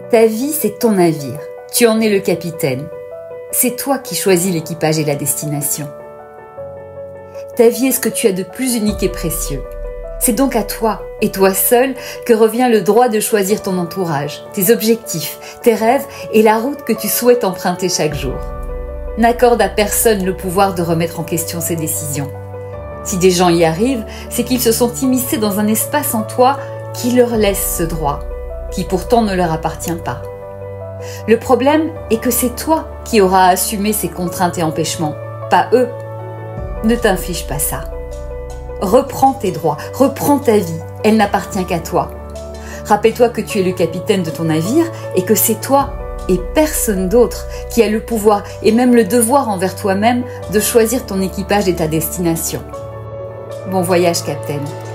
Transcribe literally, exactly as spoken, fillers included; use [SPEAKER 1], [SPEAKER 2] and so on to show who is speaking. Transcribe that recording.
[SPEAKER 1] Ta vie, c'est ton navire. Tu en es le capitaine. C'est toi qui choisis l'équipage et la destination. Ta vie est ce que tu as de plus unique et précieux. C'est donc à toi, et toi seul, que revient le droit de choisir ton entourage, tes objectifs, tes rêves et la route que tu souhaites emprunter chaque jour. N'accorde à personne le pouvoir de remettre en question ses décisions. Si des gens y arrivent, c'est qu'ils se sont immiscés dans un espace en toi qui leur laisse ce droit, qui pourtant ne leur appartient pas. Le problème est que c'est toi qui auras à assumer ces contraintes et empêchements, pas eux. Ne t'inflige pas ça. Reprends tes droits, reprends ta vie, elle n'appartient qu'à toi. Rappelle-toi que tu es le capitaine de ton navire et que c'est toi et personne d'autre qui a le pouvoir et même le devoir envers toi-même de choisir ton équipage et ta destination. Bon voyage, Capitaine.